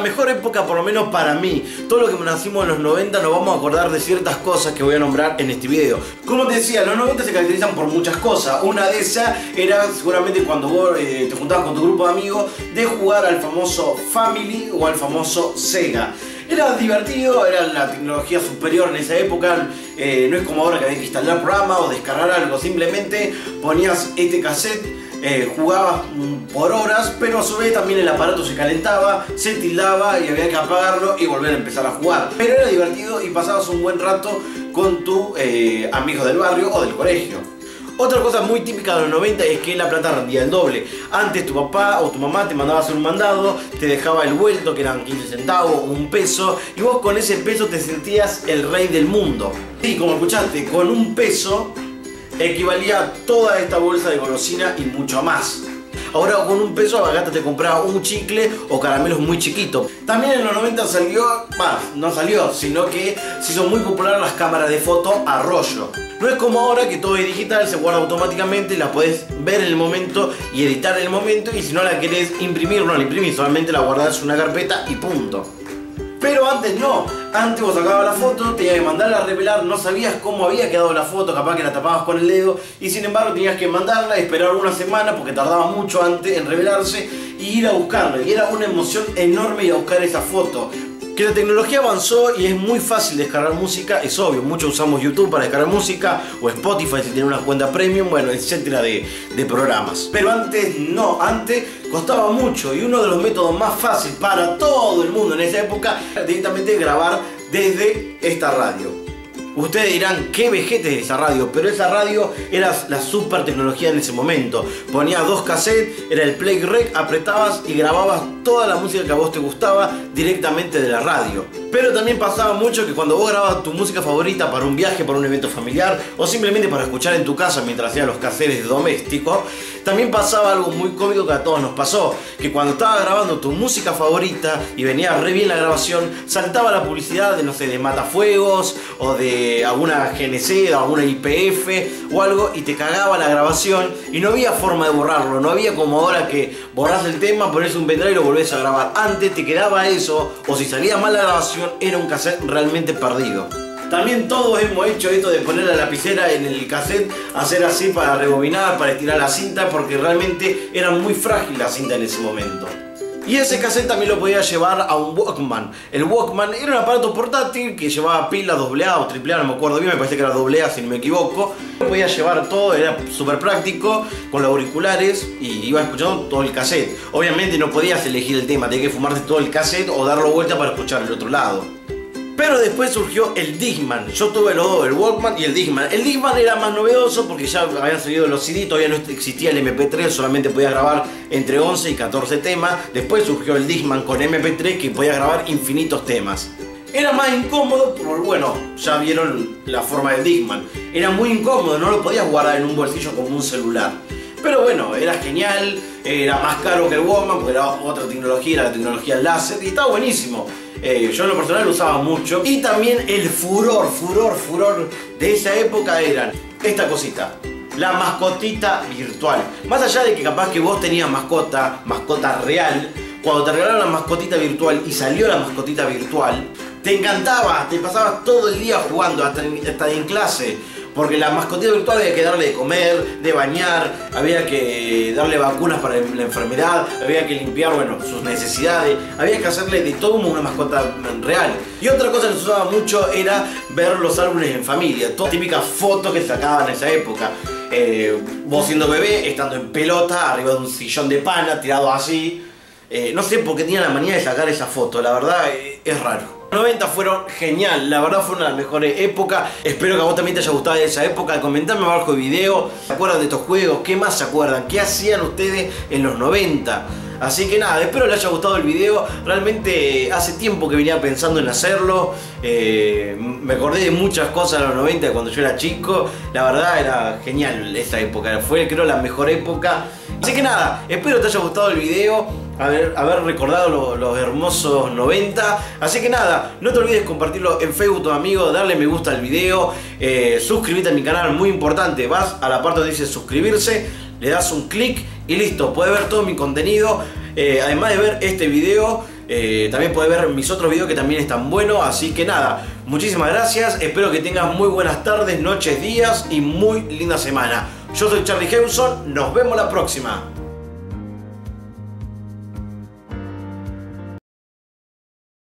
mejor época, por lo menos para mí. Todo lo que nacimos en los 90 nos vamos a acordar de ciertas cosas que voy a nombrar en este video. Como te decía, los 90 se caracterizan por muchas cosas. Una de esas era seguramente cuando vos te juntabas con tu grupo de amigos de jugar al famoso Family o al famoso Sega. Era divertido, era la tecnología superior en esa época. No es como ahora que hay que instalar programas o descargar algo. Simplemente ponías este cassette, jugabas por horas, pero a su vez también el aparato se calentaba, se tildaba y había que apagarlo y volver a empezar a jugar. Pero era divertido y pasabas un buen rato con tus amigos del barrio o del colegio. Otra cosa muy típica de los 90 es que la plata rendía el doble. Antes tu papá o tu mamá te mandaba a hacer un mandado, te dejaba el vuelto que eran 15 centavos, un peso, y vos con ese peso te sentías el rey del mundo. Y como escuchaste, con un peso equivalía a toda esta bolsa de golosina y mucho más. Ahora con un peso Bagata te compraba un chicle o caramelos muy chiquitos. También en los 90 salió, no salió, sino que se hizo muy popular las cámaras de foto a rollo. No es como ahora que todo es digital, se guarda automáticamente, la podés ver en el momento y editar en el momento, y si no la querés imprimir, no la imprimís, solamente la guardás en una carpeta y punto. Pero antes no, antes vos sacabas la foto, tenías que mandarla a revelar, no sabías cómo había quedado la foto, capaz que la tapabas con el dedo, y sin embargo tenías que mandarla, esperar una semana porque tardaba mucho antes en revelarse, y ir a buscarla, y era una emoción enorme ir a buscar esa foto. Que la tecnología avanzó y es muy fácil descargar música, es obvio, muchos usamos YouTube para descargar música, o Spotify si tienen una cuenta premium, bueno, etcétera de programas. Pero antes no, antes costaba mucho, y uno de los métodos más fáciles para todo el mundo en esa época era directamente grabar desde esta radio. Ustedes dirán, qué vejete es esa radio, pero esa radio era la super tecnología en ese momento. Ponías dos cassettes, era el play rec, apretabas y grababas toda la música que a vos te gustaba directamente de la radio. Pero también pasaba mucho que cuando vos grababas tu música favorita para un viaje, para un evento familiar, o simplemente para escuchar en tu casa mientras hacías los quehaceres domésticos, también pasaba algo muy cómico que a todos nos pasó, que cuando estabas grabando tu música favorita y venía re bien la grabación, saltaba la publicidad de, no sé, de Matafuegos o de alguna GNC, de alguna IPF o algo, y te cagaba la grabación y no había forma de borrarlo. No había como ahora que borrás el tema, ponés un pendrive y lo volvés a grabar. Antes te quedaba eso, o si salía mal la grabación era un cassette realmente perdido. También todos hemos hecho esto de poner la lapicera en el cassette, hacer así para rebobinar, para estirar la cinta, porque realmente era muy frágil la cinta en ese momento. Y ese cassette también lo podía llevar a un Walkman. El Walkman era un aparato portátil que llevaba pilas AA o AAA, no me acuerdo bien, me parece que era AA si no me equivoco. Podía llevar todo, era súper práctico, con los auriculares, y iba escuchando todo el cassette. Obviamente no podías elegir el tema, tenías que fumarte todo el cassette o darlo vuelta para escuchar el otro lado. Pero después surgió el Discman. Yo tuve los dos, el Walkman y el Discman. El Discman era más novedoso porque ya habían salido los CD, todavía no existía el MP3, solamente podías grabar entre 11 y 14 temas. Después surgió el Discman con MP3 que podía grabar infinitos temas. Era más incómodo, porque bueno, ya vieron la forma del Discman. Era muy incómodo, no lo podías guardar en un bolsillo como un celular. Pero bueno, era genial, era más caro que el Walkman porque era otra tecnología, era la tecnología láser, y estaba buenísimo. Yo en lo personal lo usaba mucho. Y también el furor de esa época eran esta cosita, la mascotita virtual. Más allá de que capaz que vos tenías mascota real, cuando te regalaron la mascotita virtual y salió la mascotita virtual, te encantaba, te pasabas todo el día jugando, hasta en clase. Porque la mascotita virtual había que darle de comer, de bañar, había que darle vacunas para la enfermedad, había que limpiar, bueno, sus necesidades, había que hacerle de todo como una mascota real. Y otra cosa que se usaba mucho era ver los álbumes en familia, todas típicas fotos que se sacaban en esa época. Vos siendo bebé, estando en pelota, arriba de un sillón de pana, tirado así. No sé por qué tenían la manía de sacar esa foto, la verdad es raro. Los 90 fueron genial, la verdad fueron las mejores épocas. Espero que a vos también te haya gustado de esa época. Comentame abajo el video, ¿se acuerdan de estos juegos? ¿Qué más se acuerdan? ¿Qué hacían ustedes en los 90? Así que nada, espero les haya gustado el video. Realmente hace tiempo que venía pensando en hacerlo. Me acordé de muchas cosas de los 90 cuando yo era chico. La verdad era genial esa época, fue creo la mejor época. Así que nada, espero te haya gustado el video, haber recordado los hermosos 90. Así que nada, no te olvides compartirlo en Facebook, tus amigos, darle me gusta al video, suscribirte a mi canal, muy importante. Vas a la parte donde dice suscribirse, le das un clic y listo, puedes ver todo mi contenido. Además de ver este video, También podés ver mis otros videos que también están buenos. Así que nada, muchísimas gracias. Espero que tengas muy buenas tardes, noches, días y muy linda semana. Yo soy Charlie Hewson. Nos vemos la próxima.